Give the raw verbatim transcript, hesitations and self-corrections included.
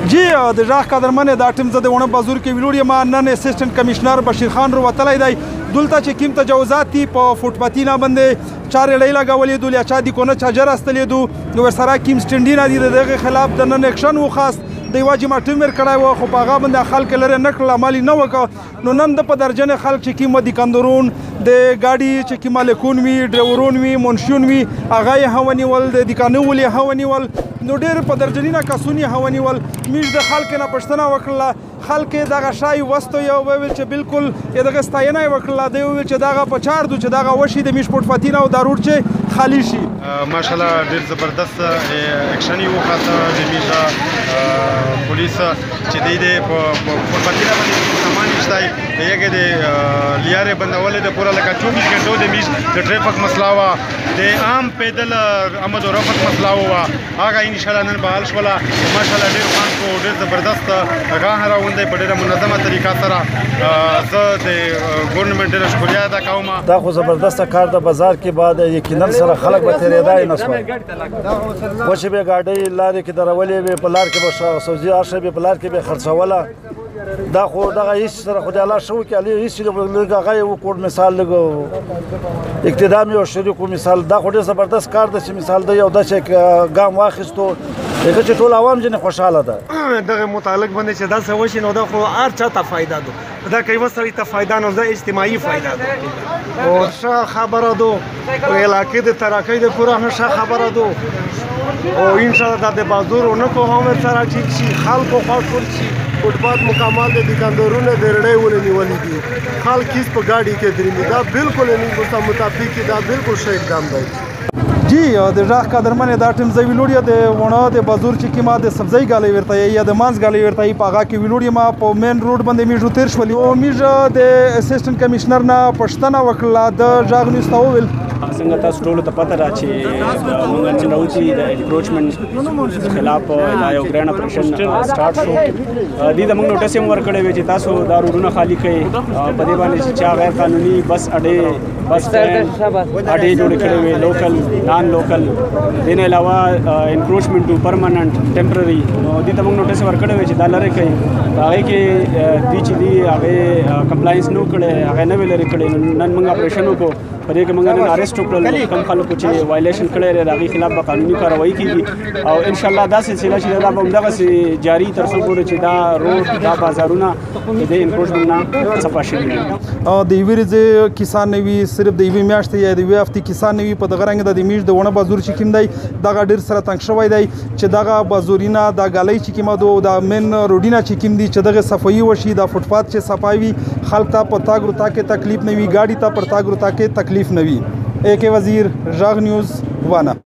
جی د ژغ قدرمنې دا ټیم زه د ونه بازور کې ویلوړ یم نن اسسټنټ کمشنر بشیر خان روتلی دی دلته چې کوم تجاوزات دي په فوټپاتینه باندې چارې ړۍ لګولې دو یا چا دي کنه چارجر استلې دو نو ورسره کوم سټنډینه دي د دغه خلاف د نن اکشن وخاست د یوه جمع ټیمر کړی وه خو په هغه باندې خلک لرې نه کړل عمل یې نه وکړه نو نن د په درجنې خلک چې کوم دي کندرون د ګاډي چې کوم مالکون وي ډریورون وي منشیون وي هغه یې هم ونیول د دیکانول یې هم ونیول نو ډېر په درجنینه کسون یې هم ونیول موږ د خلک نه پوښتنه وکړله خلک یې دغه شی وستو یې وویل چې بالکل یې دغه ستاینه یې وکړله دی وویل چې دغه په چار دو چې دغه وشي د میش فوټپاتینه او دا روډ چې خالي شي ماشاءالله ډېر زبردست اکشن یې وخاته د میش پولیس چې دی دی په فوټپاتینه باندې سامان ایښتی د یګې د لیارې بندولې د پوره لکه چوبیس ګنټو د میش د ټریفک مسله وه د عام پیدل آمد و رفت مسله وه هغه انشاءالله نن بحال شوله ماشاءالله ډېر خوند کو ډېر زبردست هغه راغونډی په ډېره منظمه طریقه سره زه د ګورنمنټ ډېره شکریه ادا کوم دا خو زبردسته کار د بازار کې بعد یقینا سره خلک به تېرېدای نه سوای وشې به ګاډۍ لارې کې درولې وې په لار کې به سوزي هر شی به په لار کې به خرڅوله دا خو دغه هېڅ سره خو د الله ښه وکړي علي هېڅ لږ هغه یې وکړ مثال لږ اقتدام یې شریک مثال دا خو ډېر زبردست کار دی چې مثال دی یو داسې ګام واخیستو هغه چې ټول عوام ځینې خوشحاله ده دغه متعلق باندې چې داسې وشي نو دا خو هر چا ته فایده ده دا که یوه سړي ته فایده نو دا اجتماعي فایده ده او ښه خبره ده په علاقې د ترقۍ د پوره ښه خبره ده او انشاءالله دا د بازور نه کو هم سره ټیک شي خلکو خوښ ټول شي فوټپات مکمل د دوکاندارونو د رړۍ ولې نیولې دي خلک هېڅ په ګاډي کې درېږي دا بالکل نه مطابق دا بالکل ښه اقدام دی جی د ژغ قدرمنې دا ټیم زه ویلوړ یم د ونه د بازور چې کومه د سبزۍ ګالی ورته یا د مانځ ګالی ورته په هغه کې ویلوړ یم په مین روډ باندې موږ تېر شولو او موږ د اسسټنټ کمشنر نه پوښتنه وکړله د ژغ نیوز ته وویل څنګه تاسو ټولو ته پته ده چې موږ چې راوځي د انکروچمنټ خلاف دا یو ګران اپریشن سٹارټ شو دې د موږ نوټس هم ورکړی وی چې تاسو دا روډونه خالی کړئ په دې باندې چې چا غیر قانوني بس اډې بس اډې جوړې کړې وي لوکل نان لوکل دې نه علاوه انکروچمنټ ټو پرمننٹ ټمپرري نو دې ته موږ نوټس ورکړی وی چې دا لرې کوي هغې کې دوی چې دي هغې کمپلاینس نه وکړی هغې نه وی لرې کړی نن موږ اپریشن وکړو په دې کې موږ نن اریسټ وکړل کوم خلکو چې وایلیشن کړی دی د هغې خلاف به قانوني کاروایي کېږي او انشاءالله دا سلسله چې دا به همدغسې جاري تر څو پورې چې دا روډ دا بازارونه د دې انکروچمنټ نه صفا شوي وي د یوې ورځې کسان نه وي صرف د یوې میاشتې یا د یوې هفتې کسان نه وي په دغه رنګ د میش د ونه بازور چې کوم دی دغه ډېر سره تنګ شوی دی چې دغه بازورینه دا ګالۍ چې کومه ده دا مین روډینه چې کوم دي چې دغه صفایي وشي دا فوټپات چې صفای وي خلک ته په تاګ رتا کې تکلیف نه وي ګاډي ته پر تاګ رتا کې تکلیف نه وي اے کے وزیر ژغ نیوز وانا